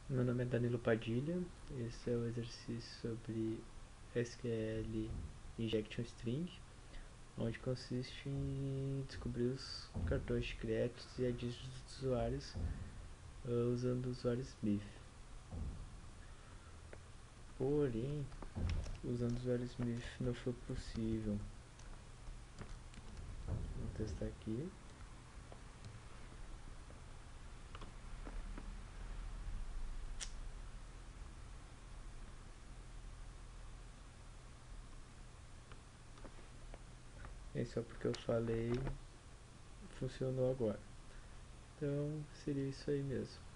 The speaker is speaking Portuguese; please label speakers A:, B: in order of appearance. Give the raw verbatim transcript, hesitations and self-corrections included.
A: Meu nome é Danilo Padilha, esse é o exercício sobre S Q L Injection String, onde consiste em descobrir os cartões de créditos e a dígitos dos usuários uh, usando o usuário S B I F. Porém, usando o usuário S B I F não foi possível. Vou testar aqui. É só porque eu falei, funcionou agora. Então seria isso aí mesmo.